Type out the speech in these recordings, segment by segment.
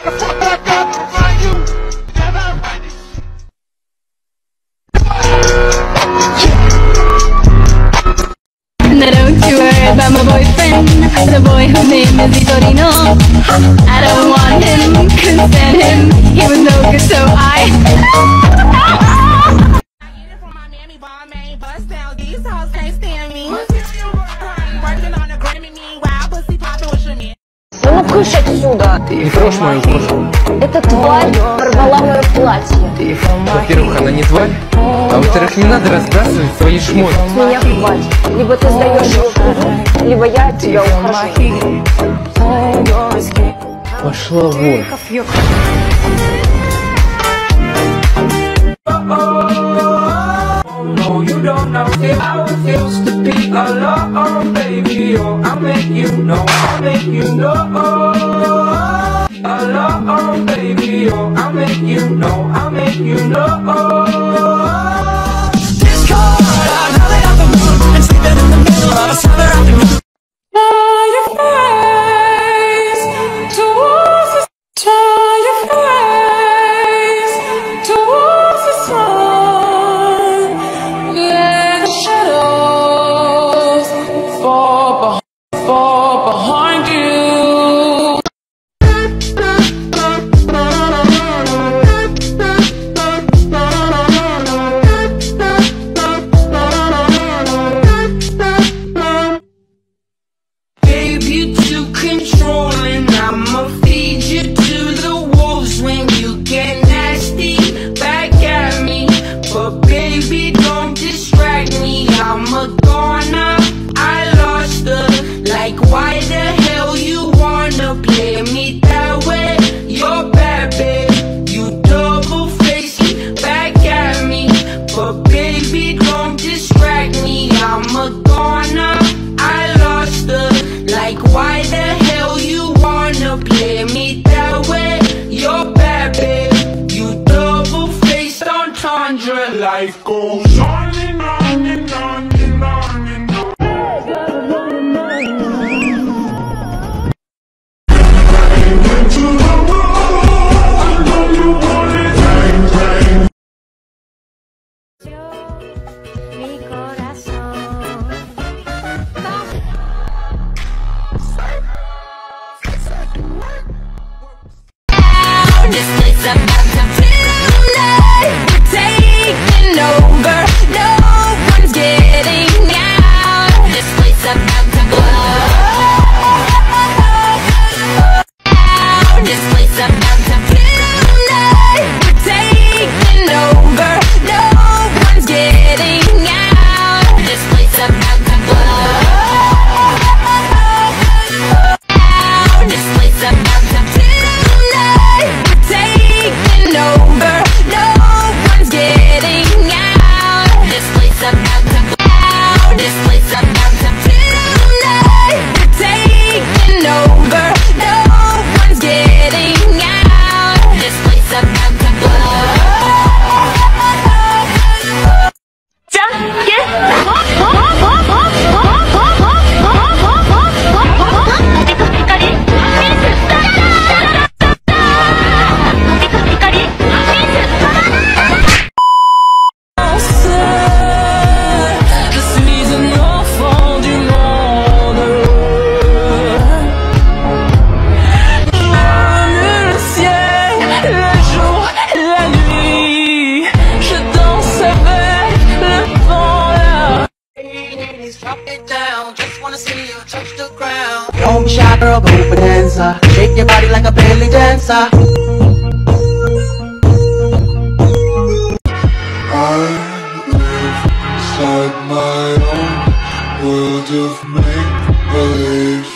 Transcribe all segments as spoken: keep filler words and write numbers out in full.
Now don't you worry about my boyfriend, the boy whose name is Vitorino. I don't want him, couldn't stand him, he was no good, so I I eat it from my mammy, bomb ain't bust down, these hoes can't stand me. Working on a Grammy, meanwhile, pussy poppin' with your man. Ну, кыш отсюда! Не трожь мою кожу. Эта тварь порвала мое платье. Во-первых, она не тварь, а во-вторых, не надо разбрасывать свои шмотки. С меня хватит. Либо ты сдаешь его кругу, либо я от тебя ухожу. Пошла вон. No, you don't know how it feels to be alone, baby. Oh, I'll make you know, I'll make you know. Alone, baby. Oh, I'll make you know, I'll make you know. This cold, I'm howling out the moon and sleeping in the middle of a summer afternoon. Turn your face towards the turn your face towards the sun. Let the shadows fall, fall behind you. Why the hell you wanna play me that way? You're bad, babe. You double-faced back at me. But baby, don't distract me. I'm a goner. I lost her. Like, why the hell you wanna play me that way? You're bad, babe. You double-faced entendre. Life goes on and on and on and on and on. This place about to tonight, we're taking over. No one's getting out. This place about to blow. This place about to tonight, we're taking over. No one's getting out. This place about to blow. This place about to tonight, we're taking over. No one's getting out. This place about to blow. This place about to tonight, we're taking over. No one's getting out. This place about to blow. Just get hop, hop, hop, hop, hop, hop, hop, hop, hop, hop, hop. Because Hikari means because Hikari The season enfant du monde. Le ciel, le jour, la nuit. Je danse avec le vent là. Ladies, drop it down. Just wanna see you touch the ground. Don't be shy, girl, go for dancer. Shake your body like a belly dancer. I live inside my own world of make-believe.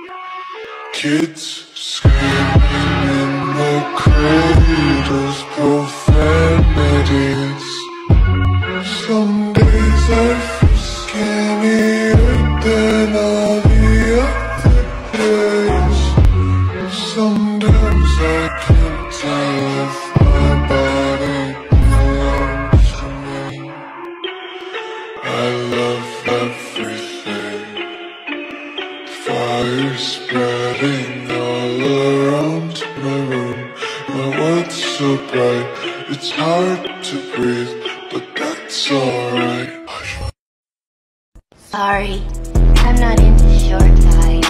Kids screaming in the cradles, profanities. Some days I feel skinnier than all the other days. Sometimes I can't tell if my body belongs to me. I love everything. Fire spreading all around my room. My world's so bright, it's hard to breathe, but that's alright. Sorry, I'm not into short guys.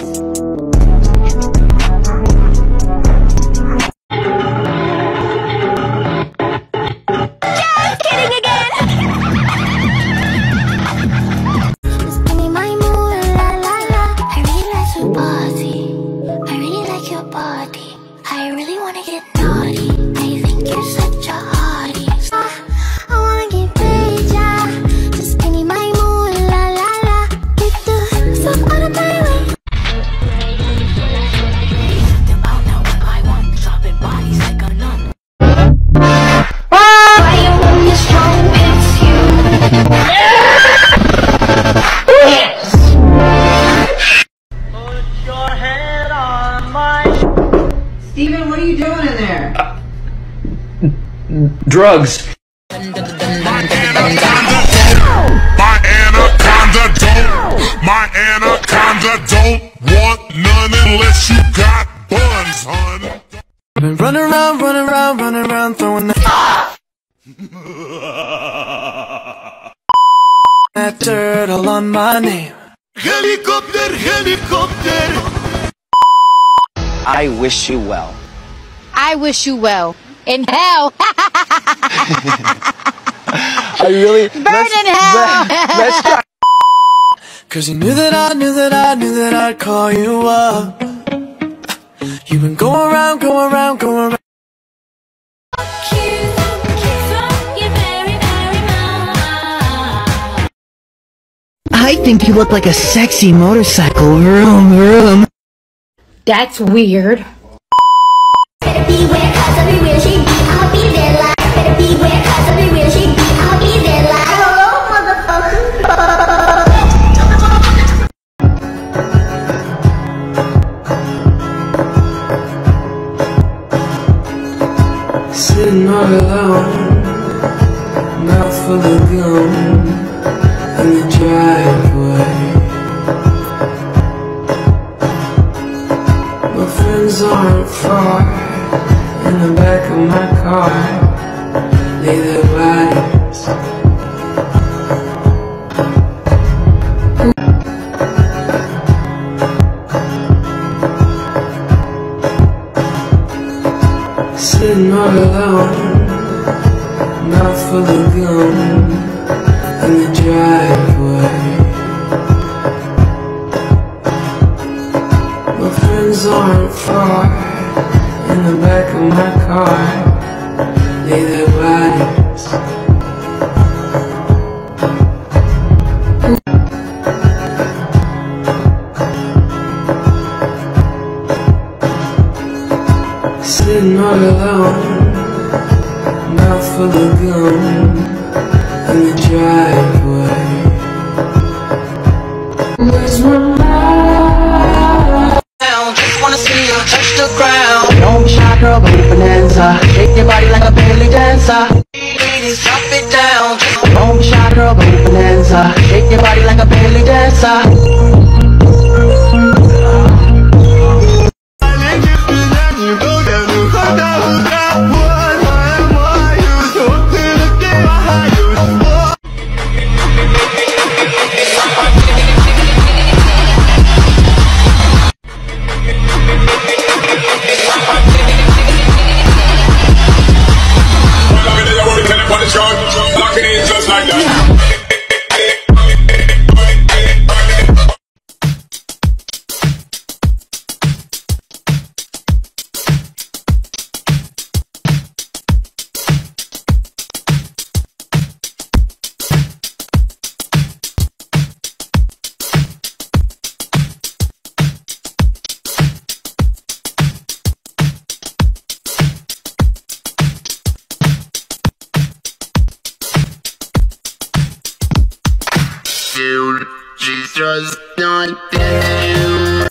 Just kidding again! Just give me my mood, la la la. I really like your body. I really like your body. I really wanna get naughty. I think you're such a hottie. I wanna get paid, yeah. Just give me my mood, la la la. Get the fuck out of my way. Them out now what I want, dropping bodies like a nun. Why you want me strong? It's you. Put your head on my. Steven, what are you doing in there? Drugs. My anaconda don't, my anaconda don't want none unless you got buns, hun. Been running around, running around, running around, throwing that, that dirt all on my name. Helicopter, helicopter. I wish you well. I wish you well. In hell. I really Burn in hell. Let's try. Cause you knew that I knew that I knew that I'd call you up. You've been going around, going around, going around. I think you look like a sexy motorcycle. Vroom, vroom. That's weird. Better beware, cause everywhere she be, I'll be there like. Better beware, cause everywhere she be, I'll be there like. Hello, motherfucker. Sitting all alone, mouth full of gum in the driveway. My friends aren't far, in the back of my car, lay their bodies. Sitting all alone, mouth full of gum in the driveway. My friends aren't far, in the back of my car, lay their bodies. Sitting all alone, mouth full of gum in the driveway. Where's my mind? Just wanna see you touch the ground. Don't be shy, girl, go bonanza. Shake your body like a belly dancer. Ladies, drop it down. Don't be shy, girl, go bonanza. Shake your body like a belly dancer. Lock it in just like that. She's just not there.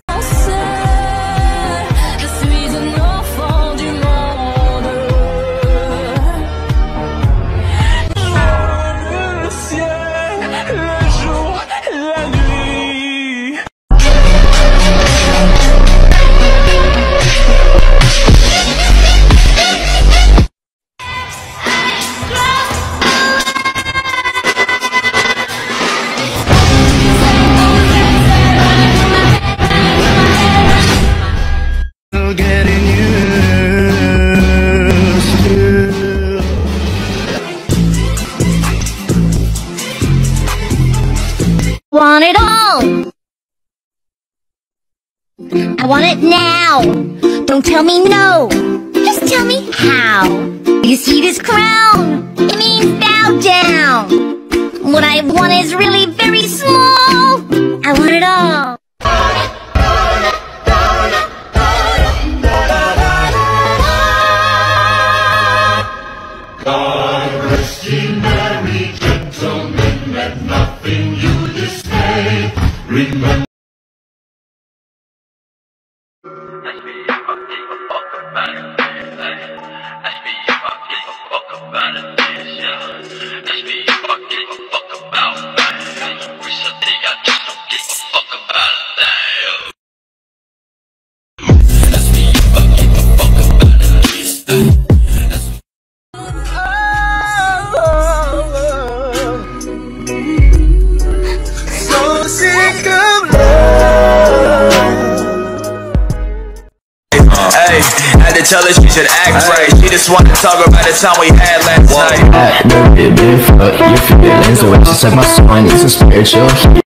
want it now. Don't tell me no, just tell me how. You see this crown? It means bow down. What I want is really very small. I want it all. God rest ye merry gentlemen, let nothing you dismay. Remember. Tell her she should act right. She just wanted to talk about the time we had last night. Act dirty, bit fuck your feelings. The way she said my song needs a spiritual healing.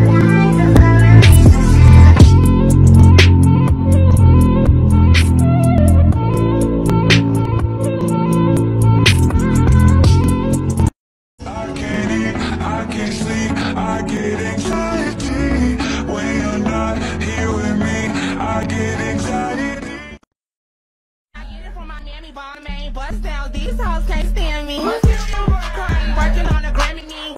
I can't eat, I can't sleep, I get anxiety when you're not here with me. I get anxiety. Bust down, these hoes can't stand me. Working on a Grammy me.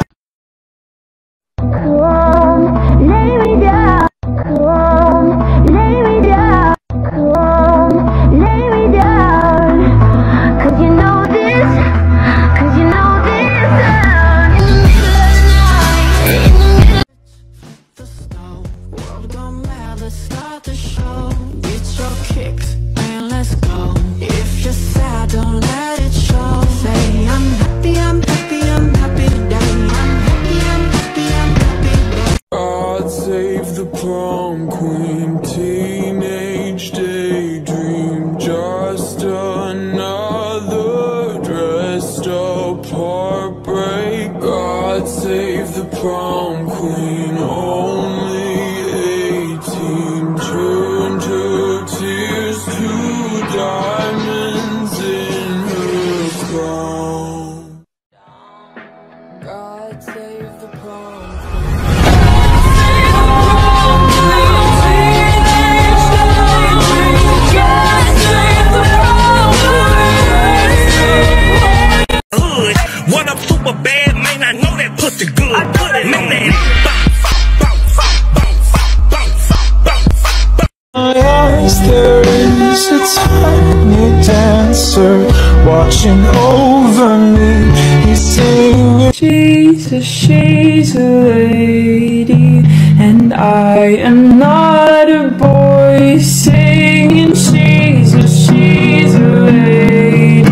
Come, lay me down. Come, lay me down. Come, lay me down. Cause you know this, cause you know this. In the middle of the night, in the middle. The snow, world don't matter, start the show. Get your kicks and let's go. If you're sad, don't let it show. Say I'm happy, I'm happy, I'm happy today. I'm happy, I'm happy, I'm happy today. God save the prom queen, teenage daydream, just another dressed up heartbreak. God save the prom queen, only eighteen, turned her tears to diamonds in her crown. God save the prom Hood, what up, super bad, man? I know that pussy good. Make that my eyes, there is a tiny dancer watching over me. He's singing, Jesus, she's a lady, and I am not a boy. Singing, Jesus, she's a lady.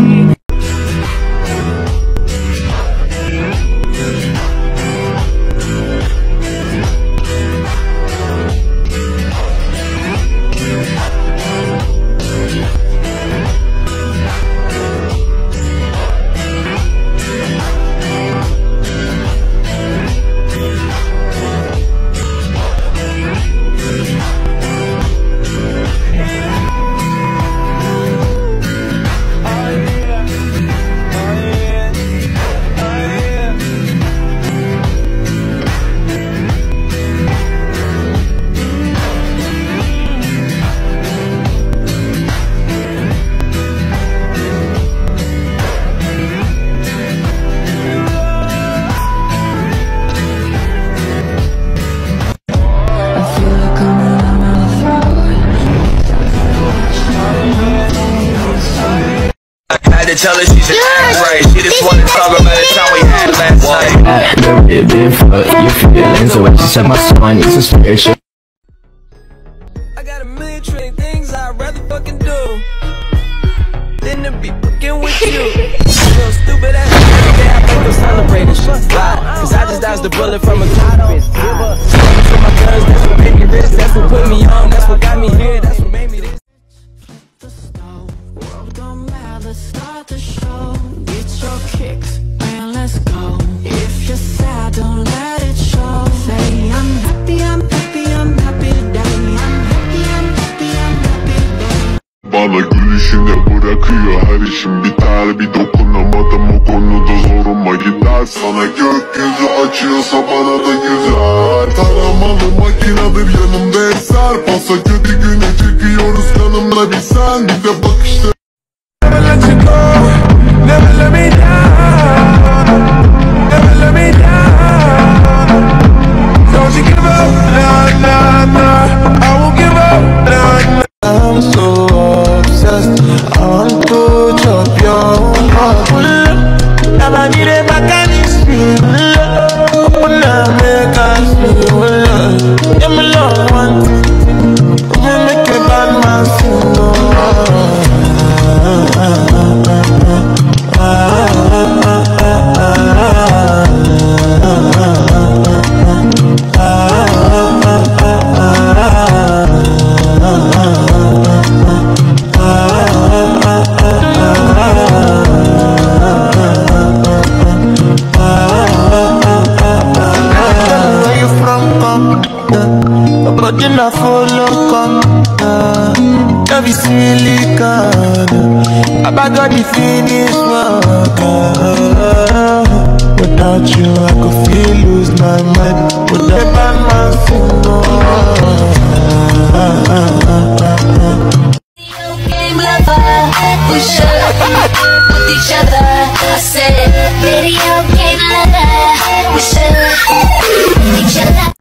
Tell her she should act right. She just wanted to talk about the time we had last night. Act dirty, bit fuck your feelings. The way she said my song needs a spiritual. I got a million trillion things I'd rather fucking do than to be fucking with you. Little stupid ass nigga, I think I'm celebrating shit. Cause I just dodged the bullet from a cupid. Give up, to my guns, that's what made me rich. That's what put me on, that's what got me here, that's what made me this. The snow, world don't matter, start the show. Get your kicks and let's go. If you're sad, don't let it show. Say I'm happy, I'm happy, I'm happy today. I'm happy, I'm happy, işine bırakıyor her işin biter. Bir dokunamadım o konuda zoruma gider. Sana gökyüzü açıyorsa bana da güzel. Taramalı makinedir yanımda eser. Pasa kötü güne çekiyoruz kanımla bilsen. Bir de bakışta Never let you go, never let me down, never let me down. Don't you give up, nah, nah, nah, I won't give up, nah, nah. I'm so obsessed, I want to chop your heart. Never need a mechanic speed, open up, make us feel. Give me love one, we make a bad man sing. But you're not follow come, uh, love is silicon. I got the finish work. Uh, without you, I could feel lose my mind. Without the bad man sing, Game lover, we should with each other. I said, video game lover, we should with each other.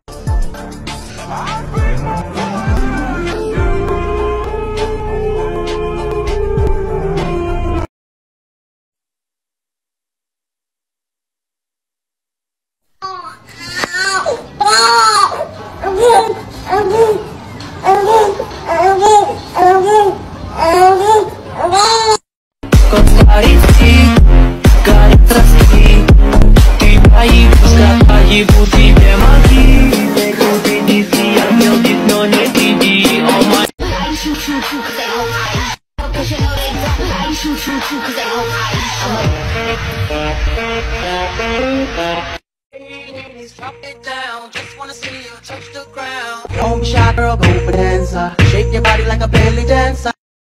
Don't be shy, girl, go for dancer. Shake your body like a belly dancer.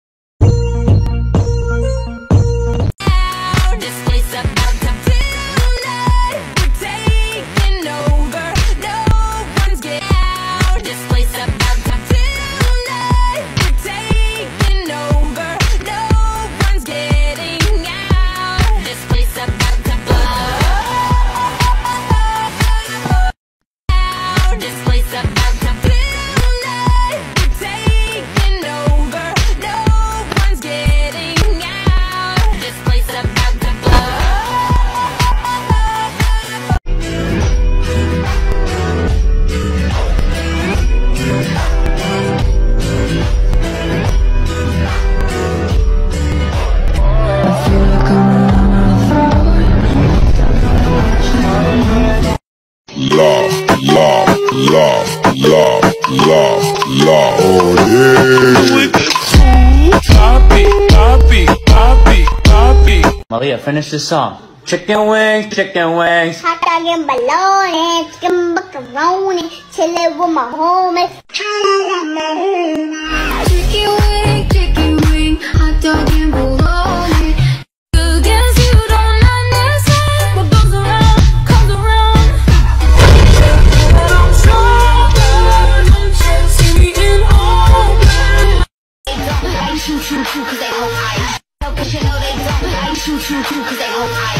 Love, love, love, love, love, love. Oh yeah. Copy, copy, copy, copy. Maria, finish this song. Chicken wings, chicken wings. Hot dog and bologna, chicken macaroni, chillin' with my homies. Chillin' with my homies. Chicken wing, chicken wing, hot dog and bologna. Guess you don't understand what goes around, comes around. I'm stronger, don't you see me in all black. They don't like choo choo choo 'cause they hold ice. Cause you know they don't like choo choo choo 'cause they hold ice.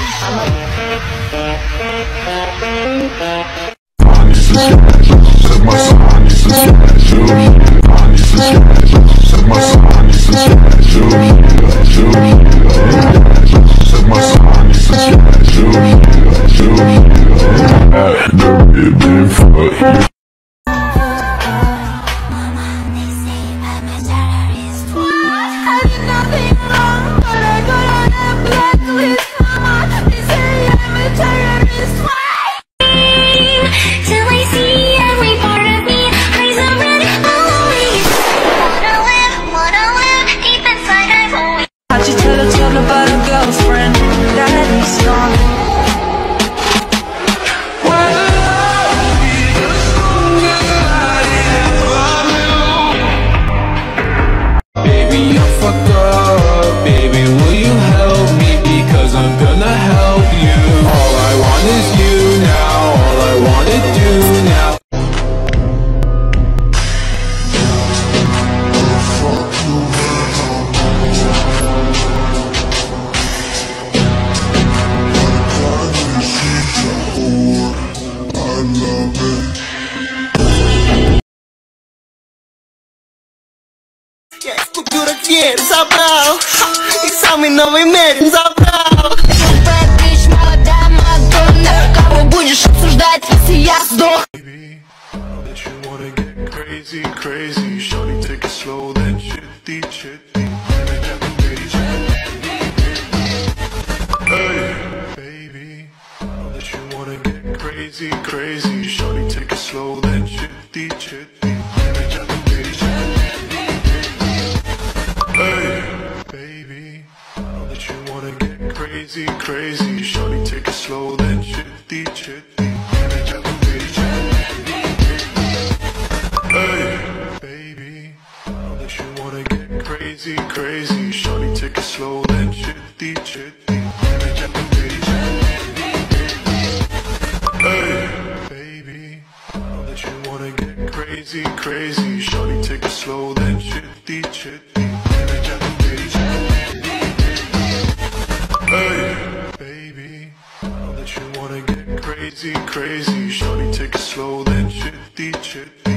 I need some smash, set my son, I need some smash, I need some smash, set my son, I need some smash, set my son, I need some smash, the ribbon for you. Till I see you. мой новый мерин забрал. рэк-eesh, молодая Мадонна. Кого будешь обсуждать, если я сдох? Crazy, crazy, shorty take it slow, then chitty, chitty. Hey, baby, now that you wanna get crazy, crazy, shorty take it slow, then chitty, chitty. Hey, baby, now that you wanna get crazy, crazy, shorty take it slow, then chitty, chitty. Hey, baby, now that you wanna get crazy, crazy, shorty take it slow, then chitty, chitty. Hey, baby, now that you wanna get crazy, crazy, shorty take it slow, then chitty, chitty. Hey, baby, now that you wanna get crazy, crazy, shorty take it slow, then chitty, chitty.